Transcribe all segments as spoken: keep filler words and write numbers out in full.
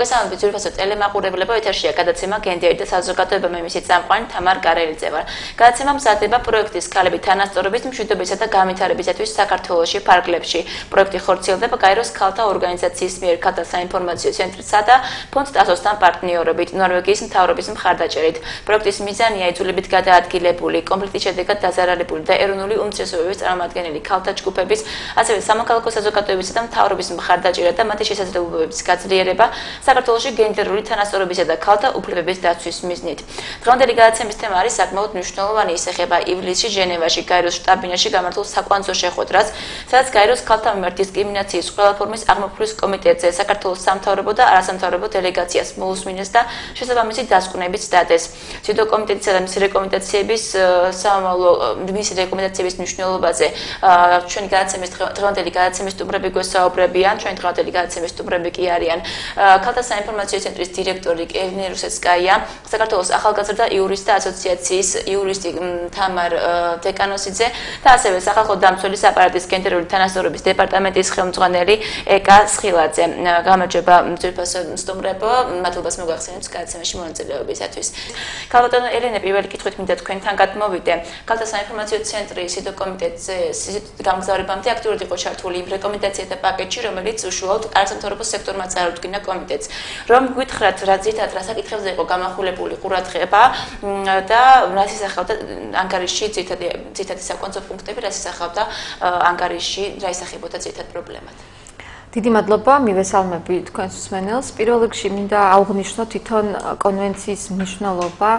მოგესალმებით, ძირფასო ტელემაყურებლებო, ეთერშია გადაცემა გენდერი და საზოგადოება მე მისი წამყვანი თამარ კარელიძე ვარ. გადაცემა მზადდება პროექტის ქალები თანასწორობის მშვიდობისა და განვითარებისათვის საქართველოში ფარგლებში. პროექტი ხორციელდება გაეროს ქალთა ორგანიზაციის მიერ ქალთა საინფორმაციო ცენტრისა და ფონდ ტასოსთან პარტნიორობით, ნორვეგიის მთავრობის მხარდაჭერით. პროექტის მიზანია იძულებით გადაადგილებული, კონფლიქტის შედეგად დაზარალებული და ეროვნული უმცირესობების წარმომადგენელი ქალთა ჯგუფების, ასევე სამოქალაქო საზოგადოებისა და მთავრობის მხარდაჭერა და მათი შესაძლებლობების გაძლიერება საქართველოში გენდერული თანასწორობისა და ქალთა უფლებების დაცვის მიზნით. დღევანდელი გადაცემის თემა არის საკმაოდ მნიშვნელოვანი, ის ეხება ივლისში ჟენევაში გაეროს შტაბ-ბინაში გამართულ საკვანძო შეხვედრას, სადაც გაეროს ქალთა მიმართ დისკრიმინაციის ყველა ფორმის აღმოფხვრვის კომიტეტზე საქართველოს სამთავრობო და არასამთავრობო დელეგაციას მოусმინეს და შესაბამისი დასკვნებიც დადეს. ციდო კომიტეტისა და მისი რეკომენდაციების სამომავლო მისი რეკომენდაციების მნიშვნელობაზე ჩვენი გადაცემის დღევანდელი გადაცემის სტუმრები გვესაუბრებიან, ჩვენი დღევანდელი გადაცემის სტუმრები კი არიან ქალთა საინფორმაციო ცენტრის დირექტორი ევგენი რუსეცკაია, საქართველოს ახალგაზრდა იურისტთა ასოციაციის იურისტი თამარ დეკანოსიძე და ასევე სახალხო დამცველის აპარატის გენდერული თანასწორობის დეპარტამენტის ხელმძღვანელი ეკა სხილაძე. გამარჯობა ძვირფასო სტუმრებო, მადლობას მოგახსენებთ გადაცემაში მონაწილეობისათვის. ქალბატონო ელენე, პირველი კითხვით მინდა თქვენთან გადმოვიდე. ქალთა საინფორმაციო ცენტრი სიდო კომიტეტზე გამგზავრებამდე აქტიურად იყო ჩართული იმ რეკომენდაციათა პაკეტში, რომელიც უშუალოდ არასამთავრობო სექტორმა წარუდგინა კომიტეტს. რომ გითხრათ, რა ძირითადად რა საკითხებზე იყო გამახვილებული ყურადღება და რას ისახავდა ანგარიში ძირითადი ძირითადი საკვანძო პუნქტები, რას ისახავდა ანგარიში, რა ისახებოდა ძირითად პრობლემად. დიდი მადლობა, მივესალმები თქვენს მსმენელს. პირველ რიგში მინდა აღვნიშნო თვითონ კონვენციის მნიშვნელობა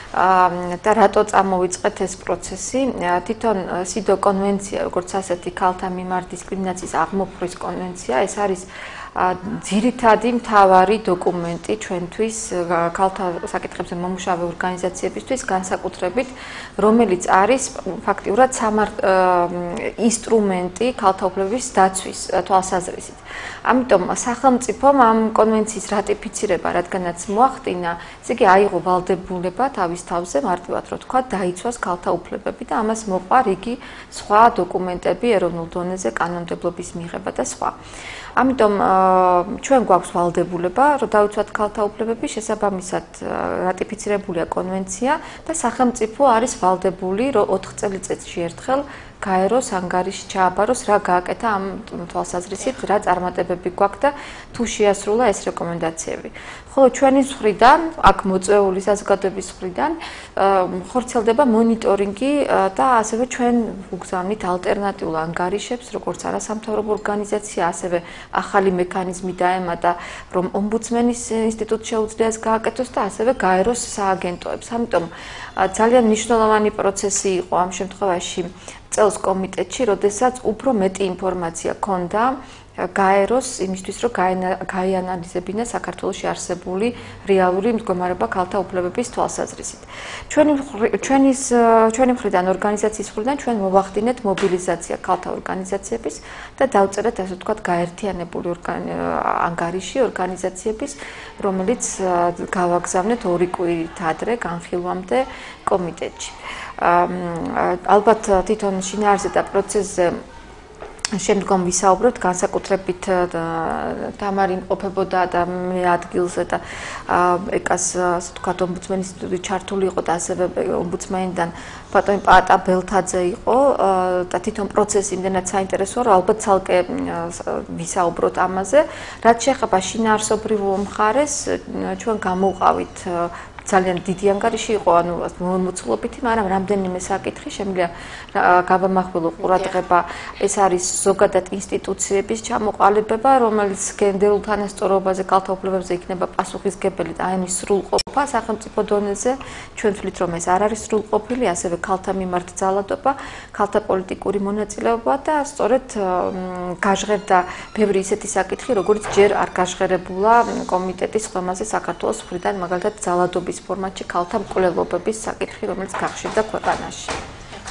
და რატო წამოვიწყეთ ეს პროცესი. თვითონ სიდო კონვენცია, როგორც ასეთი ქალთა მიმართ დისკრიმინაციის აღმოფხვრვის კონვენცია, ეს არის ძირითადი მთავარი დოკუმენტი ჩვენთვის ქალთა საკითხებზე მომუშავე ორგანიზაციებისთვის, განსაკუთრებით, რომელიც არის ფაქტიურად ინსტრუმენტი ქალთა უფლებების დაცვის თვალსაზრისით. ამიტომ სახელმწიფომ ამ კონვენციის რატიფიცირება, რადგანაც მოახდინა, ესე იგი აიღო ვალდებულება თავის თავზე, მარტივად რო თქვა, დაიცვას ქალთა უფლებები და ამას მოყვა რიგი სხვა დოკუმენტები ეროვნულ დონეზე, კანონმდებლობის მიღება და სხვა. ამიტომ ჩვენ გვაქვს ვალდებულება, რომ დავიცვათ ქალთა უფლებები, შესაბამისად რატიფიცირებულია კონვენცია და სახელმწიფო არის ვალდებული, რომ ოთხ წელიწადში ერთხელ გაეროს ანგარიში ჩააბაროს, რა გააკეთა ამ თვალსაზრისით, რა წარმატებები გვაქვს და თუ შეასრულა ეს რეკომენდაციები. ხოლო ჩვენი მხრიდან, აქ მოწვეული საზოგადოების მხრიდან, ხორციელდება მონიტორინგი და ასევე ჩვენ ვუგზავნით ალტერნატიულ ანგარიშებს, როგორც არასამთავრობო ორგანიზაცია, ასევე ახალი მექანიზმი დაემატა, რომ ომბუდსმენის ინსტიტუტს შეუძლია ეს გააკეთოს და ასევე გაეროს სააგენტოებს. ამიტომ ძალიან მნიშვნელოვანი პროცესი იყო ამ შემთხვევაში წელს კომიტეტში, როდესაც უფრო მეტი ინფორმაცია ქონდა გაეროს იმისთვის, რომ გაეანალიზებინა საქართველოში არსებული რეალური მდგომარეობა ქალთა უფლებების თვალსაზრისით. ჩვენი ჩვენის ჩვენი მხრიდან ორგანიზაციის მხრიდან ჩვენ მოვახდინეთ მობილიზაცია ქალთა ორგანიზაციების და დავწერეთ ასე ვთქვათ გაერთიანებული ანგარიში ორგანიზაციების, რომელიც გავაგზავნეთ ორი კვირით ადრე განხილვამდე კომიტეტში. ალბათ თვითონ შინაარსზე და პროცესზე შემდგომ ვისაუბრებთ, განსაკუთრებით თამარი იმყოფებოდა და მე ადგილზე და ეკას ასე ვთქვათ ომბუდსმენის ინსტიტუტი ჩართული იყო და ასევე ომბუდსმენიდან ბატონი პაატა ბელთაძე იყო და თვითონ პროცესი იმდენად საინტერესოა, რომ ალბათ ცალკე ვისაუბროთ ამაზე. რაც შეეხება შინაარსობრივ მხარეს, ჩვენ გამოვყავით ძალიან დიდი ანგარიში იყო, ანუ მომოწყობითი, მაგრამ რამდენიმე საკითხი შემიძლია გავამახვილო ყურადღება. ეს არის ზოგადად ინსტიტუციების ჩამოყალიბება, რომელიც გენდერულ თანასწორობაზე, ქალთა უფლებებზე იქნება პასუხისმგებელი და აი მის სრულყოფა სახელმწიფო დონეზე. ჩვენ ვთვლით, რომ ეს არ არის სრულყოფილი, ასევე ქალთა მიმართ ძალადობა, ქალთა პოლიტიკური მონაწილეობა და სწორედ გაჟღერდა ბევრი ისეთი საკითხი, როგორც ჯერ არ გაჟღერებულა კომიტეტის ხმაზე საქართველოს მხრიდან, მაგალითად ძალადობის ფორმატში ქალთა მკვლელობების საკითხი, რომელიც გახშირდა ქვეყანაში.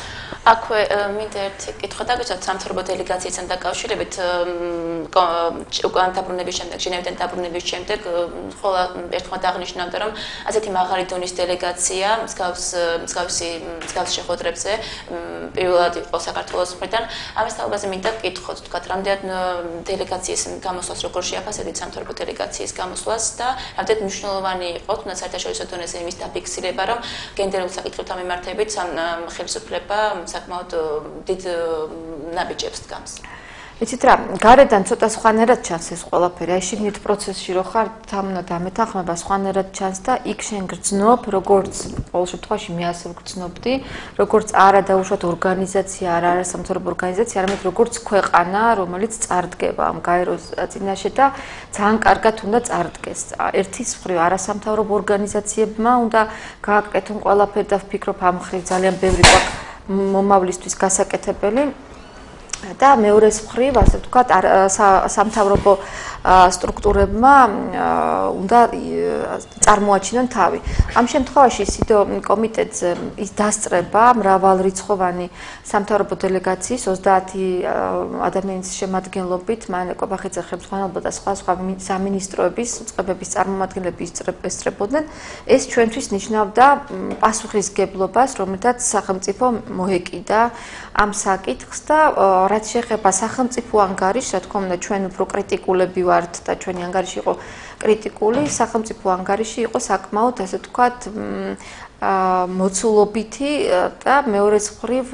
აქვე მინდა ერთი კითხვა დაგეცოთ სამთავრობო დელეგაციასთან დაკავშირებით უკან დაბრუნების შემდეგ, ჟენევიდან დაბრუნების შემდეგ, ხოლო ერთხმად აღნიშნავდა, რომ ასეთი მაღალი დონის დელეგაცია მსგავს მსგავსი მსგავს შეხვედრებზე პირველად იყო საქართველოს მხრიდან. ამის თაობაზე მინდა კითხოთ, თქვათ, რამდენად დელეგაციის გამოსვლას როგორ შეაფასებთ სამთავრობო დელეგაციის გამოსვლას და რამდენად მნიშვნელოვანი იყო თუნდაც საერთაშორისო დონეზე იმის დაფიქსირება, რომ გენდერულ საკითხებთან მიმართებით ხელისუფლება საკმაოდ დიდ ნაბიჯებს დგამს. იცით რა, გარედან ცოტა სხვანაირად ჩანს ეს ყველაფერი. აი შიგნით პროცესში რო ხარ, თამნა დამეთანხმება სხვანაირად ჩანს და იქ შენ გრძნობ, როგორც ყოველ შემთხვევაში მე ასე ვგრძნობდი, როგორც არა დაუშვათ ორგანიზაცია, არა არასამთავრობო ორგანიზაცია, არამედ როგორც ქვეყანა, რომელიც წარდგება ამ გაეროს წინაშე და ძალიან კარგად უნდა წარდგეს. ერთის მხრივ არასამთავრობო ორგანიზაციებმა უნდა გააკეთონ ყველაფერი და ვფიქრობ ამ მხრივ ძალიან ბევრი გვაქვს მომავლისთვის გასაკეთებელი. და მეორეს მხრივ, ასე ვთქვათ, სამთავრობო სტრუქტურებმა უნდა წარმოაჩინონ თავი. ამ შემთხვევაში სიდო კომიტეტს ის დასწრება მრავალრიცხოვანი სამთავრობო დელეგაციის ოცდაათი ადამიანის შემადგენლობით, მან კვაბახიძე ხელმძღვანელობა და სხვა სხვა სამინისტროების უწყებების წარმომადგენლები ესწრებოდნენ. ეს ჩვენთვის ნიშნავდა პასუხისგებლობას, რომელთაც სახელმწიფო მოეკიდა ამ საკითხს და რაც შეეხება სახელმწიფო ანგარიშს, რა თქმა უნდა, ჩვენ უფრო კრიტიკულები ვართ და ჩვენი ანგარიში იყო კრიტიკული, სახელმწიფო ანგარიში იყო საკმაოდ, ასე ვთქვათ, მოცულობითი და მეორეს მხრივ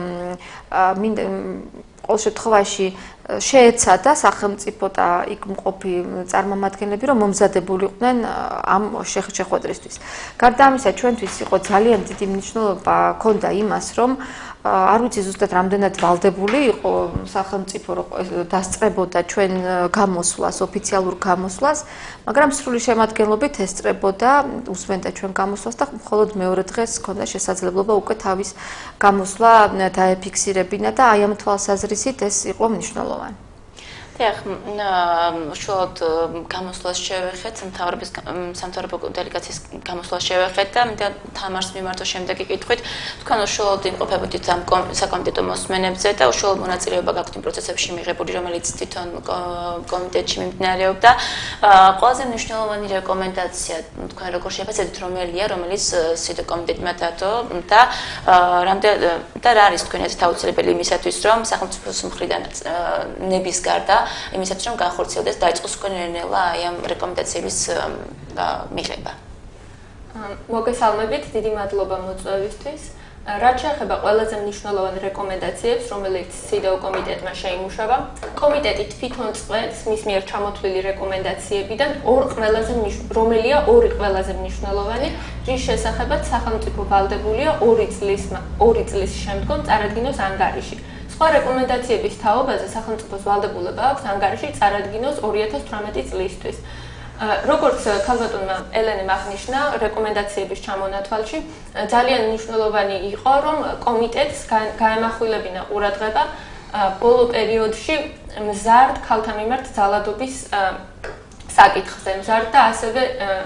ყოველ შემთხვევაში შეეცადა სახელმწიფო და იქ მყოფი წარმომადგენლები, რომ მომზადებულიყვნენ ამ შეხვედრისთვის. გარდა ამისა, ჩვენთვის იყო ძალიან დიდი მნიშვნელობა ჰქონდა იმას, რომ არ ვიცი ზუსტად რამდენად ვალდებული იყო სახელმწიფო დასწრებოდა ჩვენ გამოსვლას, ოფიციალურ გამოსვლას, მაგრამ სრული შემადგენლობით ესწრებოდა, უსმენდა ჩვენ გამოსვლას და მხოლოდ მეორე დღეს ჰქონდა შესაძლებლობა უკვე თავის გამოსვლა დაეფიქსირებინა და აი ამ თვალსაზრისით ეს იყო მნიშვნელოვანი. დიახ, უშუალოდ გამოსვლას შევეხეთ, სამთავრობის სამთავრობო დელეგაციის გამოსვლას შევეხეთ და მინდა თამარს მიმართო შემდეგი კითხვით. თქვენ უშუალოდ იმყოფებოდით ამ საკომიტეტო მოსმენებზე და უშუალოდ მონაწილეობა გაქვთ იმ პროცესებში მიღებული, რომელიც თვითონ კომიტეტში მიმდინარეობდა. ყველაზე მნიშვნელოვანი რეკომენდაცია, თქვენ როგორ შეფასებთ, რომელია, რომელიც სიდო კომიტეტმა დადო და რამდენ და რა არის თქვენი აზრით აუცილებელი იმისათვის, რომ სახელმწიფოს მხრიდან ნების გარდა იმისათვის, რომ განხორციელდეს დაიწყოს კონკრეტულად აი ამ რეკომენდაციების მიღება. მოგესალმებით, დიდი მადლობა მოწვევისთვის. რაც შეეხება ყველაზე მნიშვნელოვან რეკომენდაციებს, რომელიც სიდო კომიტეტმა შეიმუშავა, კომიტეტი თვითონ წყვეტს მის მიერ ჩამოთვლილი რეკომენდაციებიდან ორ ყველაზე რომელია ორი ყველაზე მნიშვნელოვანი, რის შესახებაც სახელმწიფო ვალდებულია ორი წლის ორი წლის შემდგომ წარადგინოს ანგარიში. სხვა რეკომენდაციების თაობაზე სახელმწიფოს ვალდებულება აქვს ანგარიში წარადგინოს ორი ათას თვრამეტი წლისთვის. როგორც ქალბატონმა ელენემ აღნიშნა, რეკომენდაციების ჩამონათვალში ძალიან მნიშვნელოვანი იყო, რომ კომიტეტს გაემახვილებინა ყურადღება ბოლო პერიოდში მზარდ ქალთა მიმართ ძალადობის საკითხზე, მზარდ და ასევე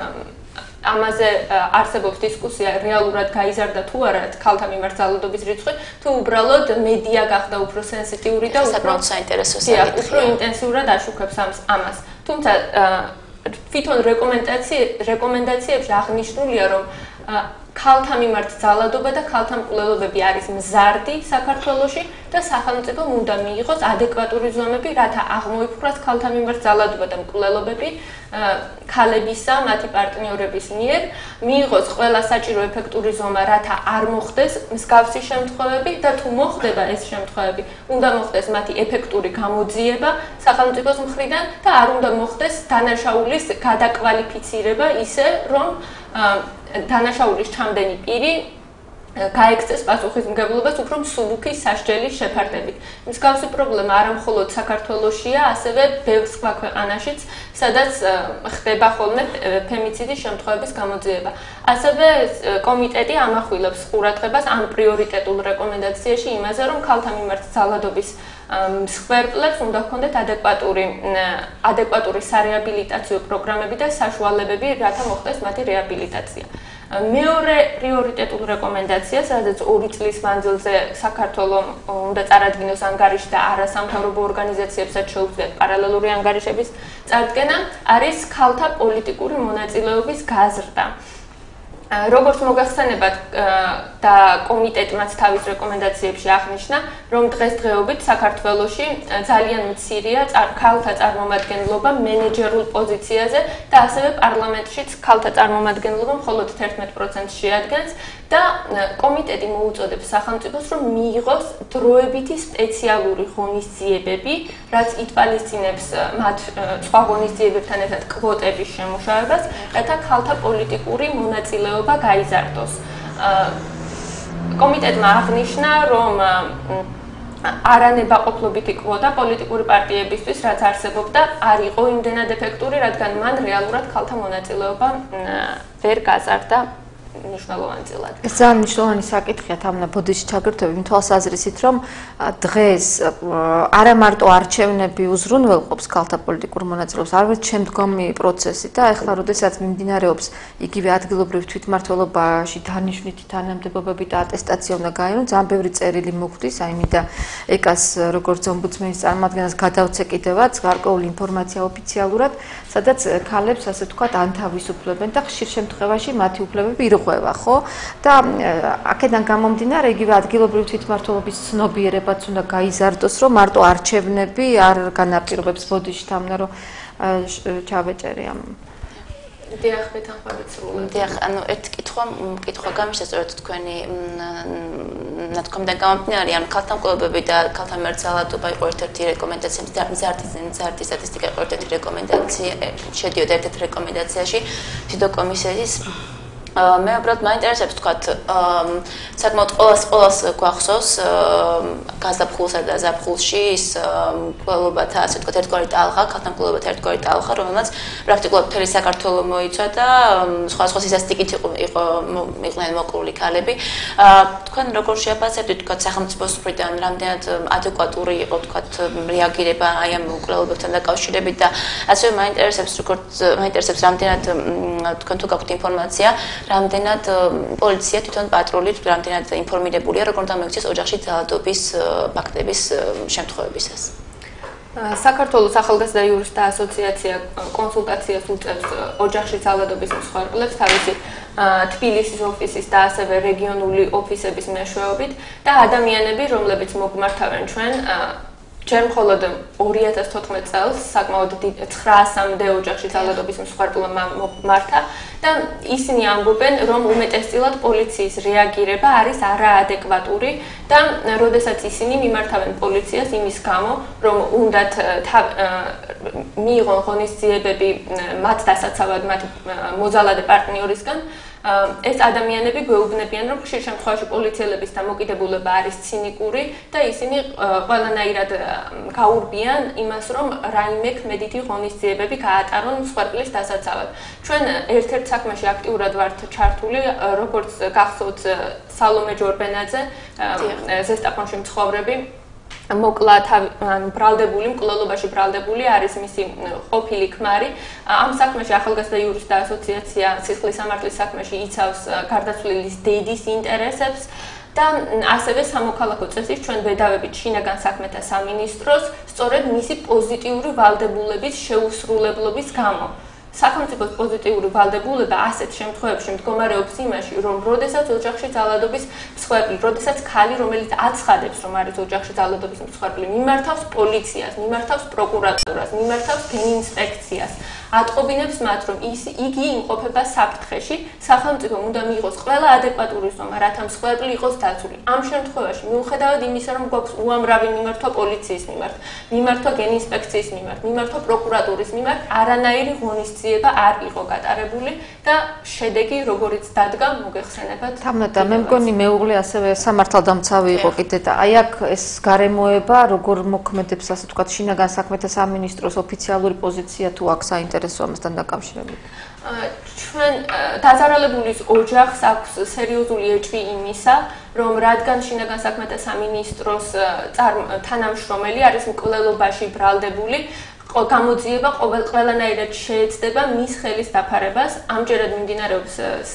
ამაზე არსებობს დისკუსია, რეალურად გაიზარდა თუ არა ქალთა მიმართ ძალადობის რიცხვი, თუ უბრალოდ მედია გახდა უფრო სენსიტიური და უფრო საინტერესო საკითხია. უფრო ინტენსიურად აშუქებს ამას. თუმცა თვითონ რეკომენდაციებში აღნიშნულია, რომ ქალთა მიმართ ძალადობა და ქალთა მკვლელობები არის მზარდი საქართველოში და სახელმწიფომ უნდა მიიღოს ადეკვატური ზომები, რათა აღმოიფხვრას ქალთა მიმართ ძალადობა და მკვლელობები ქალებისა, მათი პარტნიორების მიერ, მიიღოს ყველა საჭირო ეფექტური ზომა, რათა არ მოხდეს მსგავსი შემთხვევები და თუ მოხდება ეს შემთხვევები, უნდა მოხდეს მათი ეფექტური გამოძიება სახელმწიფოს მხრიდან და არ უნდა მოხდეს დანაშაულის გადაკვალიფიცირება ისე, რომ დანაშაულის ჩამდენი პირი გაექცეს პასუხისმგებლობას უფრო მსუბუქი სასჯელის შეფარდებით. მსგავსი პრობლემა არა მხოლოდ საქართველოშია, ასევე ბევრ სხვა ქვეყანაშიც, სადაც ხდება ხოლმე ფემიციდის შემთხვევების გამოძიება. ასევე კომიტეტი ამახვილებს ყურადღებას ამ პრიორიტეტულ რეკომენდაციაში იმაზე, რომ ქალთა მიმართ ძალადობის მსხვერპლებს უნდა ჰქონდეთ ადეკვატური ადეკვატური სარეაბილიტაციო პროგრამები და საშუალებები, რათა მოხდეს მათი რეაბილიტაცია. მეორე პრიორიტეტულ რეკომენდაციას, სადაც ორი წლის მანძილზე საქართველოს უნდა წარადგინოს ანგარიში და არასამთავრობო ორგანიზაციებსაც შეუძლიათ პარალელური ანგარიშების წარდგენა, არის ქალთა პოლიტიკური მონაწილეობის გაზრდა. როგორც მოგახსენებათ და კომიტეტმაც თავის რეკომენდაციებში აღნიშნა, რომ დღესდღეობით საქართველოში ძალიან მცირეა ქალთა წარმომადგენლობა მენეჯერულ პოზიციაზე და ასევე პარლამენტშიც ქალთა წარმომადგენლობა მხოლოდ თერთმეტ პროცენტს შეადგენს და კომიტეტი მოუწოდებს სახელმწიფოს, რომ მიიღოს დროებითი სპეციალური ღონისძიებები, რაც ითვალისწინებს მათ სხვა ღონისძიებებთან ერთად კვოტების შემუშავებას, რათა ქალთა პოლიტიკური მონაწილეობა გაიზარდოს. კომიტეტმა აღნიშნა, რომ არანებაყოფლობითი კვოტა პოლიტიკური პარტიებისთვის, რაც არსებობდა, არ იყო იმდენად ეფექტური, რადგან მან რეალურად ქალთა მონაწილეობა ვერ გაზარდა მნიშვნელოვანწილად. ეს ძალიან მნიშვნელოვანი საკითხია თამნა ბოდიში ჩაგერთვები იმ თვალსაზრისით, რომ დღეს არა მარტო არჩევნები უზრუნველყოფს ქალთა პოლიტიკურ მონაწილეობას, არამედ შემდგომი პროცესი და ეხლა როდესაც მიმდინარეობს იგივე ადგილობრივ თვითმმართველობაში დანიშვნითი თანამდებობები და ატესტაცია უნდა გაიარონ, ძალიან ბევრი წერილი მოგვდის, აი მინდა ეკას როგორც ომბუდსმენის წარმომადგენელს გადავცე კიდევაც გარკვეული ინფორმაცია ოფიციალურად, სადაც ქალებს ასე ვთქვათ ანთავისუფლებენ და ხშირ შემთხვევაში მათი უფლებები ირღვევა, ხო? და აქედან გამომდინარე იგივე ადგილობრივი თვითმმართველობის ცნობიერებაც უნდა გაიზარდოს, რომ მარტო არჩევნები არ განაპირობებს ბოდიში თამნა, რომ ჩავეჭერი ამ დიახ, მეთანხმებით სრულად. დიახ, ანუ ერთი კითხვა, კითხვა გამიშა სწორედ თქვენი ნათქვამიდან გამომდინარე, ანუ ქალთა მკვლელობები და ქალთა მერცალადობა იყო ერთ-ერთი რეკომენდაცია, მზარდი მზარდი სტატისტიკა იყო ერთ-ერთი რეკომენდაცია, შედიოდა ერთ-ერთ რეკომენდაციაში თითო კომისიის. მე უბრალოდ მაინტერესებს თქვათ, საკმაოდ ყოველს ყოველს გვახსოვს გაზაფხულსა და ზაფხულში ის მკვლელობათა, ასე ვთქვათ, ერთგვარი ტალღა, ქალთა მკვლელობათა ერთგვარი ტალღა, რომელმაც პრაქტიკულად მთელი საქართველო მოიცვა და სხვა სხვა სისასტიკით იყო იყვნენ მოკლული ქალები. თქვენ როგორ შეაფასებთ, თქვათ, სახელმწიფოს მხრიდან რამდენად ადეკვატური იყო, თქვათ, რეაგირება აი ამ მკვლელობებთან დაკავშირებით და ასევე მაინტერესებს, როგორც მაინტერესებს რამდენად თქვენ თუ გაქვთ ინფორმაცია, რამდენად პოლიცია თვითონ პატრული, რამდენად ინფორმირებულია, როგორ უნდა მოიქცეს ოჯახში ძალადობის ფაქტების შემთხვევებისას. საქართველოს ახალგაზრდა იურისტთა ასოციაცია კონსულტაციას უწევს ოჯახში ძალადობის მსხვერპლებს თავისი თბილისის ოფისის და ასევე რეგიონული ოფისების მეშვეობით და ადამიანები, რომლებიც მოგმართავენ ჩვენ ჯერ მხოლოდ ორი ათას თოთხმეტ წელს საკმაოდ ცხრაასამდე ოჯახში ძალადობის მსხვერპლმა მართა და ისინი ამბობენ, რომ უმეტესწილად პოლიციის რეაგირება არის არაადეკვატური და როდესაც ისინი მიმართავენ პოლიციას იმის გამო, რომ უნდათ მიიღონ ღონისძიებები მათ დასაცავად მათ მოძალადე პარტნიორისგან, ეს ადამიანები გვეუბნებიან, რომ ხშირ შემთხვევაში პოლიციელების დამოკიდებულება არის ცინიკური და ისინი ყველანაირად გაურბიან იმას, რომ რაიმე ქმედითი ღონისძიებები გაატარონ მსხვერპლის დასაცავად. ჩვენ ერთ-ერთ საქმეში აქტიურად ვართ ჩართული, როგორც გახსოვთ სალომე ჯორბენაძე, ზესტაფონში მცხოვრები, მოკლა ანუ ბრალდებული, მკვლელობაში ბრალდებული არის მისი ყოფილი ქმარი. ამ საქმეში ახალგაზრდა იურისტთა ასოციაცია სისხლის სამართლის საქმეში იცავს გარდაცვლილის დედის ინტერესებს და ასევე სამოქალაქო წესის ჩვენ ვედავებით შინაგან საქმეთა სამინისტროს სწორედ მისი პოზიტიური ვალდებულების შეუსრულებლობის გამო. სახელმწიფოს პოზიტიური ვალდებულება ასეთ შემთხვევებში მდგომარეობს იმაში, რომ როდესაც ოჯახში ძალადობის მსხვერპლი, როდესაც ქალი, რომელიც აცხადებს, რომ არის ოჯახში ძალადობის მსხვერპლი, მიმართავს პოლიციას, მიმართავს პროკურატურას, მიმართავს გენინსპექციას, ატყობინებს მათ, რომ ის იგი იმყოფება საფრთხეში, სახელმწიფომ უნდა მიიღოს ყველა ადეკვატური ზომა, რათა მსხვერპლი იყოს დაცული. ამ შემთხვევაში, მიუხედავად იმისა, რომ გვაქვს უამრავი მიმართვა პოლიციის მიმართ, მიმართვა გენინსპექციის მიმართ, მიმართვა პროკურატურის მიმართ, არანაირი ღონისძიება არ იყო გატარებული და შედეგი, როგორიც დადგა, მოგეხსენებათ. თამნატა, მე მგონი მეუღლე ასევე სამართალდამცავი იყო კიდე და აი აქ ეს გარემოება, როგორ მოქმედებს, ასე ვთქვათ, შინაგან საქმეთა სამინისტროს ოფიციალური პოზიცია თუ აქ საინტერესო ამასთან დაკავშირებით. ჩვენ დაზარალებულის ოჯახს აქვს სერიოზული ეჭვი იმისა, რომ რადგან შინაგან საქმეთა სამინისტროს თანამშრომელი არის მკვლელობაში ბრალდებული, გამოძიება ყოველ ყველანაირად შეეცდება მის ხელის დაფარებას. ამჯერად მიმდინარეობს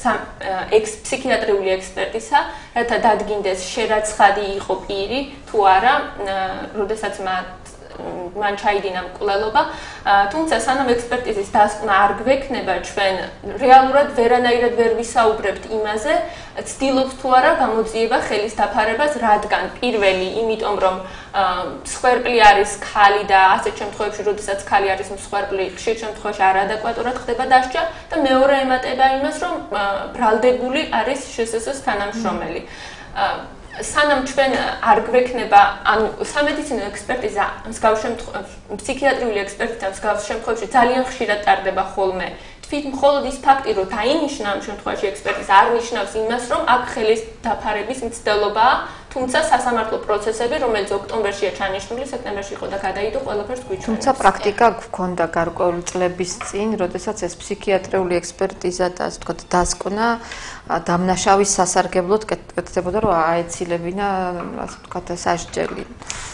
ექს-ფსიქიატრიული ექსპერტიზა, რათა დადგინდეს შერაცხადი იყო პირი თუ არა, როდესაც მათ მან ჩაიდინა მკვლელობა, თუმცა სანამ ექსპერტიზის დასკვნა არ გვექნება, ჩვენ რეალურად ვერანაირად ვერ ვისაუბრებთ იმაზე, ცდილობს თუ არა გამოძიება ხელის დაფარებას, რადგან პირველი, იმიტომ რომ მსხვერპლი არის ქალი და ასეთ შემთხვევებში, როდესაც ქალი არის მსხვერპლი, ხშირ შემთხვევაში არადეკვატურად ხდება დასჯა და მეორე ემატება იმას, რომ ბრალდებული არის შსს-ის თანამშრომელი. სანამ ჩვენ არ გვექნება, ანუ სამედიცინო ექსპერტიზა მსგავს შემთხვევაში, ფსიქიატრიული ექსპერტიზა მსგავს შემთხვევაში ძალიან ხშირად ტარდება ხოლმე. თვით მხოლოდ ის ფაქტი, რომ დაინიშნა ამ შემთხვევაში ექსპერტიზა არ ნიშნავს იმას, რომ აქ ხელის დაფარების მცდელობაა, თუმცა სასამართლო პროცესები, რომელიც ოქტომბერშია ჩანიშნული, სექტემბერში იყო და გადაიდო, ყველაფერს გვიჩვენებს. თუმცა პრაქტიკა გქონდა გარკვეული წლების წინ, როდესაც ეს ფსიქიატრიული ექსპერტიზა და ასე ვთქვათ დასკვნა დამნაშავის სასარგებლოდ კეთდებოდა, რომ აეცილებინა, ასე ვთქვათ, სასჯელი.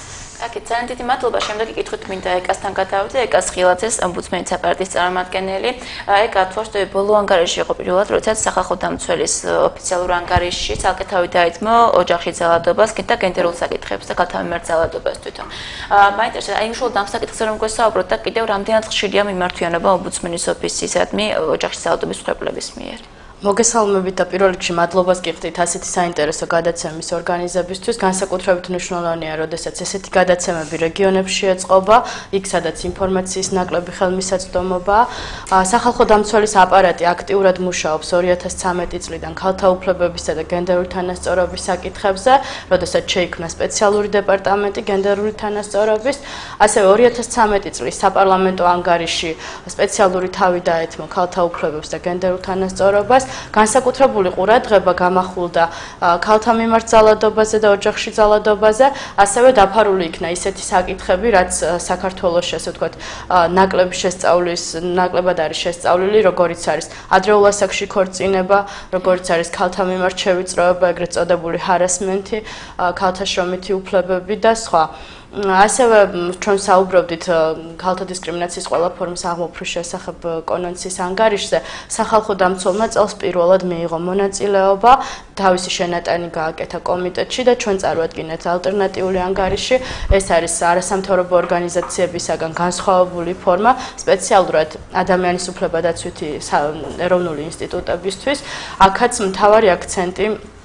აკი ძალიან დიდი მადლობა. შემდეგი კითხვით მინდა ეკასთან გადავიდე. ეკას ხილაძეს, ომბუდსმენის აპარატის წარმომადგენელი. ეკა თვალშდები ბოლო ანგარიში იყო პირველად, როდესაც სახალხო დამცველის ოფიციალურ ანგარიშში ცალკე დაითმო ოჯახში ძალადობას და გენდერულ საკითხებს და ქალთა მიმართ ძალადობას თვითონ. მაინტერესებს, აი უშუალოდ ამ საკითხზე რომ გვესაუბროთ და კიდევ რამდენად ხშირია მიმართვიანობა ომბუდსმენის ოფისისადმი ოჯახში ძალადობის მსხვერპლების მიერ. მოგესალმებით და პირველ რიგში მადლობას გიხდით ასეთი საინტერესო გადაცემის ორგანიზებისთვის. განსაკუთრებით მნიშვნელოვანია, როდესაც ესეთი გადაცემები რეგიონებში ეწყობა, იქ სადაც ინფორმაციის ნაკლები ხელმისაწვდომობაა. სახალხო დამცველის აპარატი აქტიურად მუშაობს ორი ათას ცხრამეტი წლიდან ქალთა უფლებებისა და გენდერული თანასწორობის საკითხებზე, როდესაც შეიქმნა სპეციალური დეპარტამენტი გენდერული თანასწორობის. ასევე ორი ათას ცხრამეტი წლის საპარლამენტო ანგარიში სპეციალური თავი დაეთმო ქალთა უფლებებს და გენდერულ თანასწორობას. განსაკუთრებული ყურადღება გამახვილდა ქალთა მიმართ ძალადობაზე და ოჯახში ძალადობაზე, ასევე დაფარული იქნა ისეთი საკითხები, რაც საქართველოში, ასე ვთქვათ, ნაკლები შესწავლის, ნაკლებად არის შესწავლილი, როგორიც არის ადრეულ ასაკში ქორწინება, როგორიც არის ქალთა მიმართ შევიწროება, ეგრეთ წოდებული ჰარასმენტი, ქალთა შრომითი უფლებები და სხვა. ასევე ჩვენ საუბრობდით ქალთა დისკრიმინაციის ყველა ფორმის აღმოფხრის შესახებ კონვენციის ანგარიშზე. სახალხო დამცველმა წელს პირველად მიიღო მონაწილეობა, თავისი შენატანი გააკეთა კომიტეტში და ჩვენ წარვადგინეთ ალტერნატიული ანგარიში. ეს არის არასამთავრობო ორგანიზაციებისაგან განსხვავებული ფორმა, სპეციალურად ადამიანის უფლებადაცვითი ეროვნული ინსტიტუტებისთვის. აქაც მთავარი აქცენტი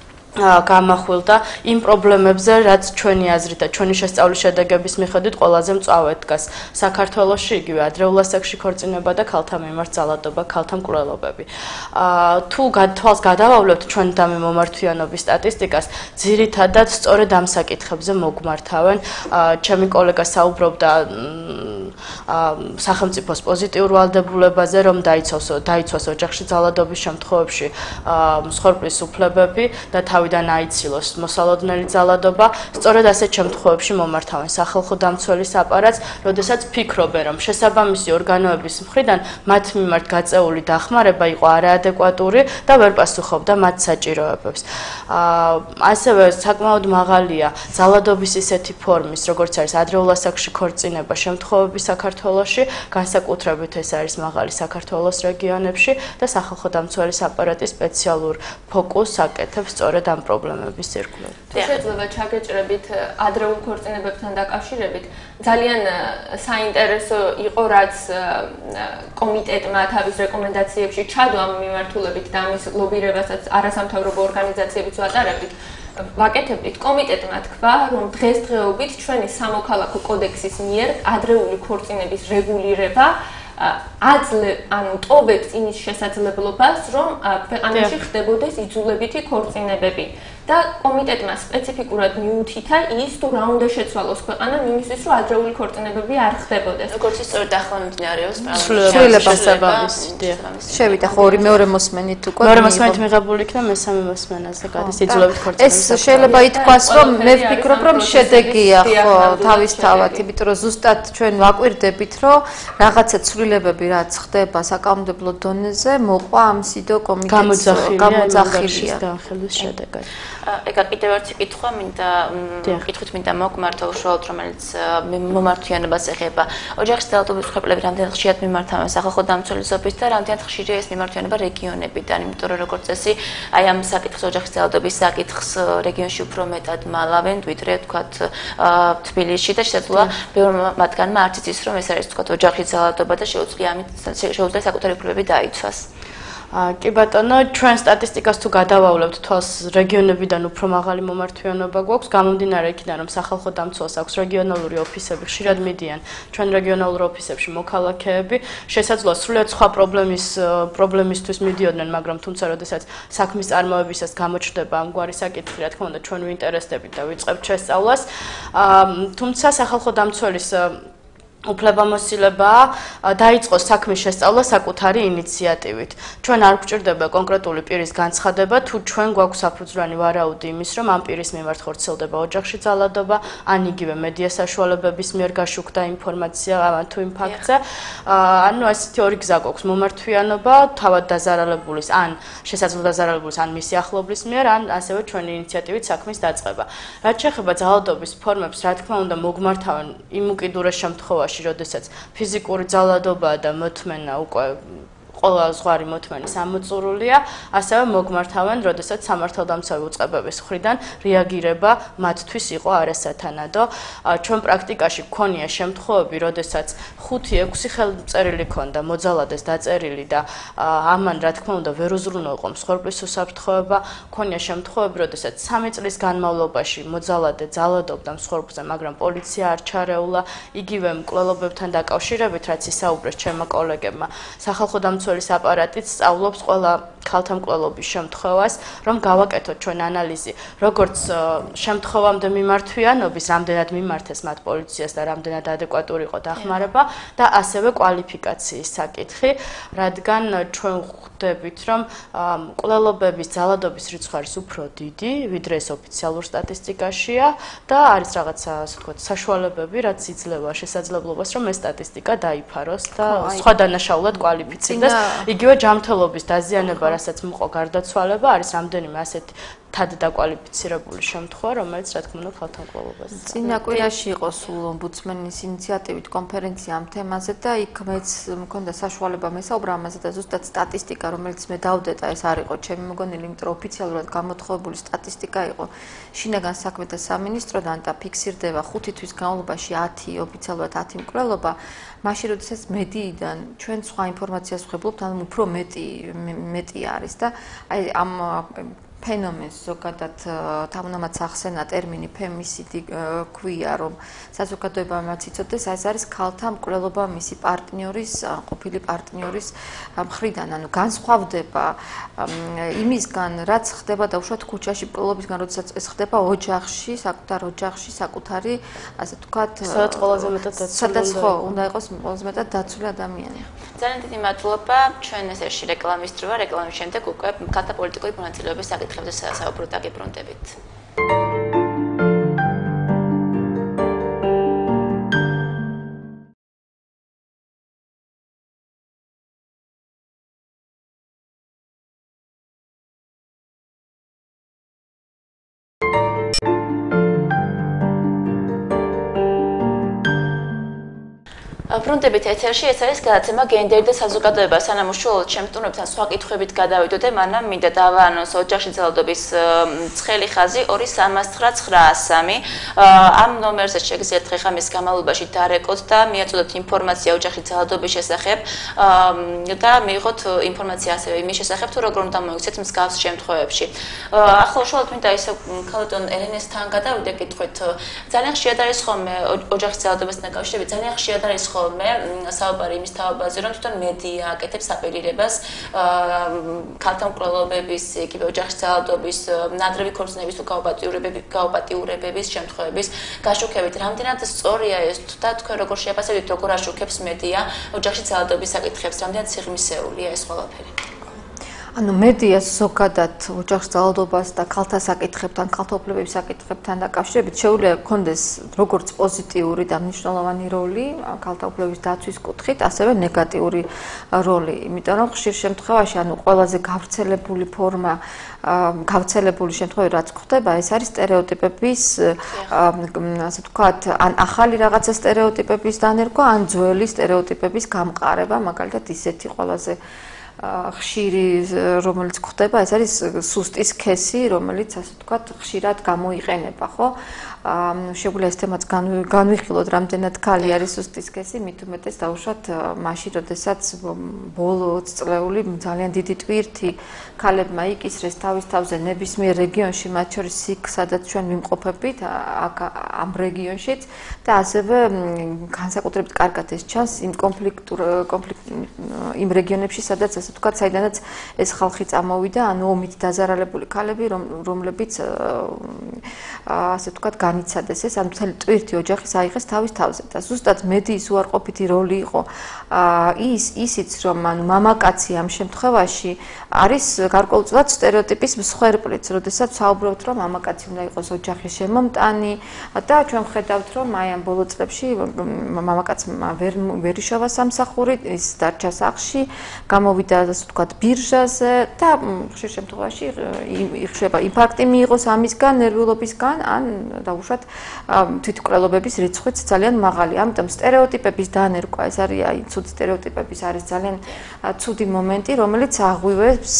გამახვილდა იმ პრობლემებზე, რაც ჩვენი აზრით და ჩვენი შესწავლის შედეგების მიხედვით ყველაზე მწვავედ დგას საქართველოში, იგივე ადრეულ ასაკში ქორწინება და ქალთა მიმართ ძალადობა, ქალთა მკვლელობები. თუ თვალს გადავავლებთ ჩვენ დამი მომართვიანობის სტატისტიკას, ძირითადად სწორედ ამ საკითხებზე მოგმართავენ. ჩემი კოლეგა საუბრობდა სახელმწიფოს პოზიტიურ ვალდებულებაზე, რომ დაიცავს დაიცვას ოჯახში ძალადობის შემთხვევებში მსხვერპლის უფლებები და თავიდან აიცილოს მოსალოდნელი ძალადობა. სწორედ ასეთ შემთხვევებში მომართავენ სახალხო დამცველის აპარატს, როდესაც ფიქრობენ, რომ შესაბამისი ორგანოების მხრიდან მათ მიმართ გაწეული დახმარება იყო არაადეკვატური და ვერ პასუხობდა მათ საჭიროებებს. ასევე საკმაოდ მაღალია ძალადობის ისეთი ფორმის, როგორც არის ადრეულ ასაკში ქორწინება შემთხვევები საქართველოში, განსაკუთრებით ეს არის მაღალი საქართველოს რეგიონებში და სახალხო დამცველის აპარატი სპეციალურ ფოკუსს აკეთებს სწორედ ამ პრობლემების ირგვლივ. შეიძლება ჩაგეჭრებით ადრეულ ქორწინებებთან დაკავშირებით, ძალიან საინტერესო იყო, რაც კომიტეტმა თავის რეკომენდაციებში ჩადო ამ მიმართულებით და ამის ლობირებასაც არასამთავრობო ორგანიზაციებიც ვატარებდით. ვაკეთებდით. კომიტეტმა თქვა, რომ დღესდღეობით ჩვენი სამოქალაქო კოდექსის მიერ ადრეული ქორწინების რეგულირება აძლევ, ანუ ტოვებს იმის შესაძლებლობას, რომ ქვეყანაში ხდებოდეს იძულებითი ქორწინებები. და კომიტეტმა სპეციფიკურად მიუთითა ის, თუ რა უნდა შეცვალოს ქვეყანამ იმისთვის, რომ ადრეული ქორწინებები არ ხდებოდეს. როგორც ის სწორედ ახლა მიმდინარეობს, შეიძლება შევიდა ხო ორი მეორე მოსმენით უკვე. მეორე მოსმენით მიღებული იქნა მესამე მოსმენაზე გადის იძულებით ქორწინების. ეს შეიძლება ითქვას, რომ მე ვფიქრობ, რომ შედეგია ხო თავისთავად, იმიტომ რომ ზუსტად ჩვენ ვაკვირდებით, რომ რაღაცა ცვლილებები რაც ხდება საკანონმდებლო დონეზე, მოყვა ამ სიდო კომიტეტს გამოძახილია. განხილვის შედეგად. ეგა კიდევ ერთი კითხვა მინდა კითხვით მინდა მოგმართო უშუალოდ რომელიც მომართვიანობას ეხება. ოჯახის ძალადობის მსხვერპლები რამდენად ხშირად მიმართავენ სახალხო დამცველის ოფისს და რამდენად ხშირია ეს მიმართვიანება რეგიონებიდან, იმიტომ რომ როგორც წესი, აი ამ საკითხს ოჯახის ძალადობის საკითხს რეგიონში უფრო მეტად მალავენ, ვიდრე თქვათ თბილისში და შესაძლოა ბევრ მათგანმა არც იცის რომ ეს არის თქვათ ოჯახის ძალადობა და შეუძლია ამით შეუძლია საკუთარი უფლებები დაიცვას. კი ბატონო, ჩვენ სტატისტიკას თუ გადავავლებთ თვალს რეგიონებიდან უფრო მაღალი მომართვიანობა გვაქვს, გამომდინარე იქიდან რომ სახალხო დამცველს აქვს რეგიონალური ოფისები, ხშირად მიდიან ჩვენ რეგიონალურ ოფისებში მოქალაქეები, შესაძლოა სრულიად სხვა პრობლემის პრობლემისთვის მიდიოდნენ, მაგრამ თუმცა როდესაც საქმის წარმოებისას გამოჩნდება ამგვარი საკითხი, რა თქმა უნდა, ჩვენ ვინტერესდებით და ვიწყებთ შესწავლას. თუმცა სახალხო დამცველის უფლებამოსილება დაიწყოს საქმის შესწავლა საკუთარი ინიციატივით. ჩვენ არ გვჭირდება კონკრეტული პირის განცხადება, თუ ჩვენ გვაქვს საფუძვლიანი ვარაუდი იმის, რომ ამ პირის მიმართ ხორციელდება ოჯახში ძალადობა, ან იგივე მედია საშუალებების მიერ გაშუქდა ინფორმაცია ამ თუ იმ ფაქტზე. ანუ ასეთი ორი გზა გვაქვს მომართვიანობა, თავად დაზარალებულის, ან შესაძლოა დაზარალებულის, ან მისი ახლობლის მიერ, ან ასევე ჩვენი ინიციატივით საქმის დაწყება. რაც შეეხება ძალადობის ფორმებს, რა თქმა უნდა, მოგმართავენ იმ უკიდურეს შემთხვევაში, როდესაც ფიზიკური ძალადობაა და მოთმენა უკვე ყველა ზღვარი მოთმენის ამოწურულია, ასევე მოგმართავენ, როდესაც სამართალდამცავი უწყებების მხრიდან რეაგირება მათთვის იყო არასათანადო. ჩვენ პრაქტიკაში გქონია შემთხვევები, როდესაც ხუთი ექვსი ხელწერილი ქონდა მოძალადეს დაწერილი და ამან რა თქმა უნდა ვერ უზრუნველყო მსხვერპლის უსაფრთხოება. გქონია შემთხვევები, როდესაც სამი წლის განმავლობაში მოძალადე ძალადობდა მსხვერპლზე, მაგრამ პოლიცია არ ჩარეულა. იგივე მკვლელობებთან დაკავშირებით, რაც ისაუბრეს ჩემმა კოლეგებმა, სახალხო დამცველის აპარატიც სწავლობს ყველა ქალთა მკვლელობის შემთხვევას, რომ გავაკეთოთ ჩვენ ანალიზი, როგორც შემთხვევამდე მიმართვიანობის, რამდენად მიმართეს მათ პოლიციას და რამდენად ადეკვატური იყო დახმარება და ასევე კვალიფიკაციის საკითხი, რადგან ჩვენ ხვდებით, რომ მკვლელობების ძალადობის რიცხვი არის უფრო დიდი, ვიდრე ეს ოფიციალურ სტატისტიკაშია და არის რაღაცა, ასე ვთქვათ, საშუალებები, რაც იძლევა შესაძლებლობას, რომ ეს სტატისტიკა დაიფაროს და სხვა დანაშაულად კვალიფიცირდეს. იგივე ჯანმრთელობის დაზიანება, რასაც მოყვა გარდაცვალება, არის რამდენიმე ასეთი თად დაკვალიფიცირებული შემთხვევა, რომელიც რა თქმა უნდა ქალთა მკვლელობაზე. წინა კვირაში იყო სულ ომბუდსმენის ინიციატივით კონფერენცია ამ თემაზე და იქ მეც მქონდა საშუალება მესაუბრა ამაზე და ზუსტად სტატისტიკა, რომელიც მე დავდეტა, ეს არ იყო ჩემი მოგონილი, იმიტომ რომ ოფიციალურად გამოთხოვებული სტატისტიკა იყო შინაგან საქმეთა სამინისტროდან და ფიქსირდება ხუთი თვის განმავლობაში ათი ოფიციალურად ათი მკვლელობა. მაშინ როდესაც მედიიდან ჩვენ სხვა ინფორმაციას ვხებულობთ, ანუ უფრო მეტი მეტი არის და აი ამ ფენომენს ზოგადად თავმონამაც ახსენა ტერმინი ფემისიდი ქვია, რომ საზოგადოებამ იცოდეს, ეს არის ქალთა მკვლელობა მისი პარტნიორის, ყოფილი პარტნიორის მხრიდან, ანუ განსხვავდება იმისგან, რაც ხდება და უშუალოდ ქუჩაში მკვლელობისგან, როდესაც ეს ხდება ოჯახში, საკუთარ ოჯახში, საკუთარი, ასე ვთქვათ, სადაც ყველაზე მეტად დაცული სადაც ხო უნდა იყოს ყველაზე მეტად დაცული ადამიანი. ძალიან დიდი მადლობა ჩვენ ესერში რეკლამის დროა, რეკლამის შემდეგ უკვე ქალთა პოლიტიკური მონაწილეობის საკითხებზე საუბრობთ და გებრუნდებით. ბრუნდებით ეთერში, ეს არის გადაცემა გენდერი და საზოგადოება. სანამ უშუალოდ შემტუნებთან სხვა კითხვებით გადავიდოდე, მანამ მინდა დავაანონს ოჯახში ძალადობის ცხელი ხაზი ორი სამას ცხრა ცხრაას სამი. ამ ნომერზე შეგიძლიათ დღე-ღამის განმავლობაში დარეკოთ და მიაწოდოთ ინფორმაცია ოჯახში ძალადობის შესახებ და მიიღოთ ინფორმაცია ასევე იმის შესახებ, თუ როგორ უნდა მოიქცეთ მსგავს შემთხვევებში. ახლა უშუალოდ მინდა ისე ქალბატონ ელენესთან გადავიდე კითხვით. ძალიან ხშირად არის ხოლმე ოჯახის ძალადობასთან დაკავშირებით, ძალიან ხშირად არის ხოლმე საუბარი იმის თაობაზე, რომ თვითონ მედია აკეთებს აპელირებას ქალთა მკვლელობების, იგივე ოჯახის ძალადობის, ნადრევი ქორწინების თუ გაუპატიურებების შემთხვევების გაშუქებით. რამდენად სწორია ეს და თქვენ როგორ შეაფასებთ, როგორ აშუქებს მედია ოჯახში ძალადობის საკითხებს, რამდენად სიღრმისეულია ეს ყველაფერი? ანუ მედიას ზოგადად ოჯახის ძალადობას და ქალთა საკითხებთან, ქალთა უფლებების საკითხებთან დაკავშირებით შეუძლია გქონდეს როგორც პოზიტიური და მნიშვნელოვანი როლი ქალთა უფლებების დაცვის კუთხით, ასევე ნეგატიური როლი. იმიტომ რომ ხშირ შემთხვევაში, ანუ ყველაზე გავრცელებული ფორმა, გავრცელებული შემთხვევები რაც გვხდება, ეს არის სტერეოტიპების, ასე ვთქვათ, ან ახალი რაღაცა სტერეოტიპების დანერგვა, ან ძველი სტერეოტიპების გამყარება, მაგალითად ისეთი ყველაზე ხშირი რომელიც გვხდება, ეს არის სუსტის სქესი, რომელიც ასე ვთქვათ, ხშირად გამოიყენება, ხო? შეგვიძლია ეს თემაც განვიხილოთ, რამდენად ქალი არის სუსტის სქესი, მით უმეტეს დაუშვათ მაშინ, როდესაც ბოლო ოცი წლეული ძალიან დიდი ტვირთი ქალებმა იკისრეს თავის თავზე ნებისმიერ რეგიონში, მათ შორის იქ, სადაც ჩვენ ვიმყოფებით, აქ ამ რეგიონშიც და ასევე განსაკუთრებით კარგად ეს ჩანს იმ კონფლიქტურ იმ რეგიონებში, სადაც ასე ვთქვათ, საიდანაც ეს ხალხი წამოვიდა, ანუ ომით დაზარალებული ქალები, რომლებიც ასე ვთქვათ, განიცადეს ეს, ანუ მთელი ტვირთი ოჯახის აიღეს თავის თავზე და ზუსტად მედიის უარყოფითი როლი იყო ის ისიც, რომ ანუ მამაკაცი ამ შემთხვევაში არის გარკვეულწილად სტერეოტიპის მსხვერპლიც, როდესაც საუბრობთ, რომ მამაკაცი უნდა იყოს ოჯახის შემომტანი და ჩვენ ვხედავთ, რომ აი ამ ბოლო წლებში მამაკაცმა ვერ ვერ იშოვა სამსახური, ის დარჩა სახლში, გამოვიდა ასე ვთქვათ ბირჟაზე და ხშირ შემთხვევაში იხშება ინფარქტი მიიღოს ამისგან, ნერვიულობისგან, ან დაუშვათ თვითმკვლელობების რიცხვიც ძალიან მაღალი. ამიტომ სტერეოტიპების დანერგვა, ეს არის აი ცუდი სტერეოტიპების არის ძალიან ცუდი მომენტი, რომელიც აღვივებს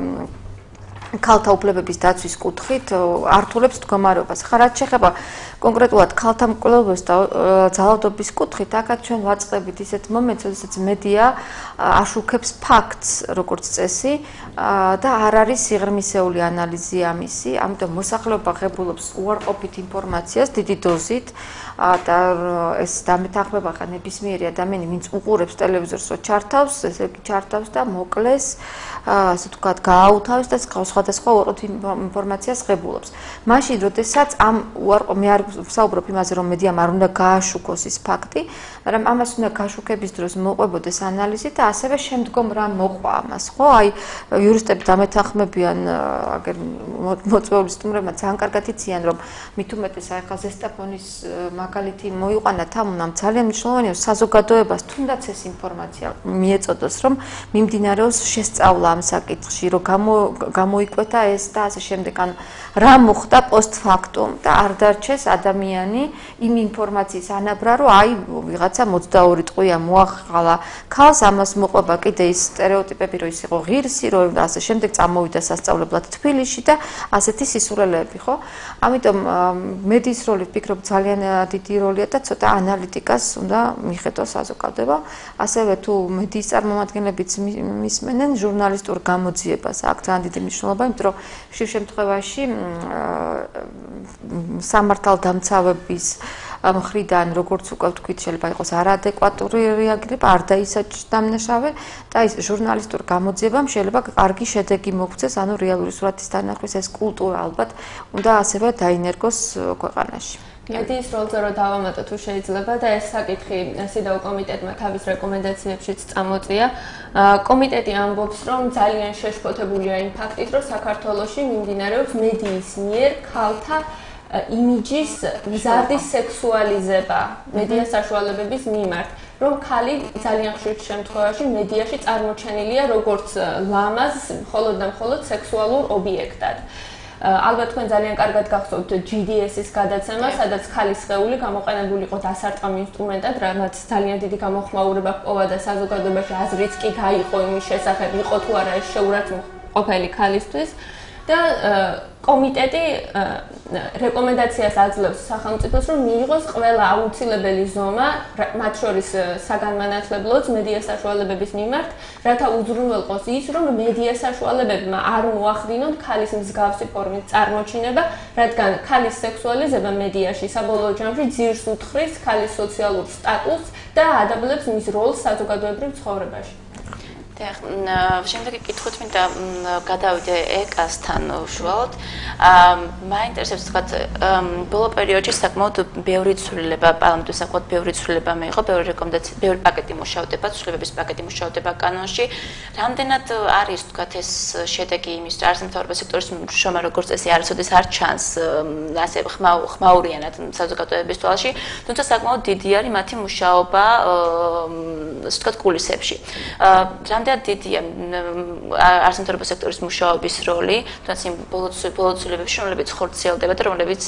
ქალთა უფლებების დაცვის კუთხით ართულებს მდგომარეობას. ხა რაც შეეხება კონკრეტულად ქალთა მკვლელობებს და ძალადობის კუთხით, აქაც ჩვენ ვაწყდებით ისეთ მომენტს, როდესაც მედია აშუქებს ფაქტს, როგორც წესი, და არ არის სიღრმისეული ანალიზი ამისი, ამიტომ მოსახლეობა ღებულობს უარყოფით ინფორმაციას დიდი დოზით და ეს დამეთანხმება ხა ნებისმიერი ადამიანი, ვინც უყურებს ტელევიზორს, ჩართავს, ესე იგი ჩართავს და მოკლეს, ასე ვთქვათ, გააუთავეს და სხვადასხვა უარყოფით ინფორმაციას ღებულობს. მაშინ, როდესაც ამ უარყოფ მე არ ვსაუბრობ იმაზე, რომ მედიამ არ უნდა გააშუქოს ის ფაქტი, მაგრამ ამას უნდა გაშუქების დროს მოყვებოდეს ანალიზი და ასევე შემდგომ რა მოყვა ამას, ხო? აი იურისტები დამეთანხმებიან, აგერ მოწვეული სტუმრებმა ძალიან კარგად იციან, რომ მით უმეტეს აი ხა ზესტაფონის მაგალითი მოიყვანა თამუნამ ძალიან მნიშვნელოვანია, საზოგადოებას თუნდაც ეს ინფორმაცია მიეწოდოს, რომ მიმდინარეობს შესწავლა ამ საკითხში, რომ გამოიკვეთა ეს და ასე შემდეგ, ანუ რა მოხდა პოსტფაქტუმ და არ დარჩეს ადამიანი იმ ინფორმაციის ანაბრა, რომ აი ვიღაცა ოცდაორი ტყვია მოახალა ქალს, ამას მოყვება კიდე ის სტერეოტიპები, რომ ის იყო ღირსი, რომ და ასე შემდეგ წამოვიდა სასწავლებლად თბილისში და ასეთი სისულელეები, ხო? ამიტომ მედიის როლი ვფიქრობ ძალიან დიდი როლია და ცოტა ანალიტიკას უნდა მიხედოს საზოგადოება. ასევე თუ მედიის წარმომადგენლებიც მისმენენ ჟურნალისტურ გამოძიებას, აქ ძალიან დიდი მნიშვნელობა, იმიტომ რომ ხშირ შემთხვევაში სამართალდამცავების მხრიდან, როგორც უკვე ვთქვით, შეიძლება იყოს არაადეკვატური რეაგირება, არ დაისაჯს დამნაშავე და ის ჟურნალისტურ გამოძიებამ შეიძლება კარგი შედეგი მოგვცეს, ანუ რეალური სურათის დანახვის ეს კულტურა ალბათ უნდა ასევე დაინერგოს ქვეყანაში. მედიის როლზე რო დავამატო თუ შეიძლება და ეს საკითხი სიდაო კომიტეტმა თავის რეკომენდაციებშიც წამოწია. კომიტეტი ამბობს, რომ ძალიან შეშფოთებულია იმ ფაქტით, რომ საქართველოში მიმდინარეობს მედიის მიერ ქალთა იმიჯის მზარდი სექსუალიზება მედია საშუალებების მიმართ, რომ ქალი ძალიან ხშირ შემთხვევაში მედიაში წარმოჩენილია როგორც ლამაზ, მხოლოდ და მხოლოდ სექსუალურ ობიექტად. ალბათ თქვენ ძალიან კარგად გახსოვთ ჯი დი ეს-ის გადაცემა, სადაც ქალის სხეული გამოყენებული იყო დასარტყამ ინსტრუმენტად, რაც ძალიან დიდი გამოხმაურება ჰპოვა და საზოგადოებაში აზრიც კი გაიყო იმის შესახებ, იყო თუ არა ეს შეურაცხმყოფელი ქალისთვის და კომიტეტი რეკომენდაციას აძლევს სახელმწიფოს, რომ მიიღოს ყველა აუცილებელი ზომა, მათ შორის საგანმანათლებლოც მედია საშუალებების მიმართ, რათა უზრუნველყოს ის, რომ მედია საშუალებებმა არ მოახდინონ ქალის მსგავსი ფორმის წარმოჩინება, რადგან ქალის სექსუალიზება მედიაში საბოლოო ჯამში ძირს უთხრის ქალის სოციალურ სტატუსს და ადაბლებს მის როლს საზოგადოებრივ ცხოვრებაში. დიახ, შემდეგი კითხვით მინდა გადავიდე ეკასთან უშუალოდ. მაინტერესებს თქვათ, ბოლო პერიოდში საკმაოდ ბევრი ცვლილება, პარლამენტის საკმაოდ ბევრი ცვლილება მიიღო, ბევრი რეკომენდაცია, ბევრი პაკეტი მუშადება, ცვლილებების პაკეტი მუშადება კანონში. რამდენად არის თქვათ ეს შედეგი იმის, რომ არასამთავრობო სექტორის შრომა როგორც წესი არასოდეს არ ჩანს ასე ხმაურიანად საზოგადოების თვალში, თუმცა საკმაოდ დიდი არის მათი მუშაობა, ასე ვთქვათ, კულისებში. რამდენად დიდია არასამთავრობო სექტორის მუშაობის როლი, თუნდაც იმ ბოლო ცვლილებებში, რომლებიც ხორციელდება და რომლებიც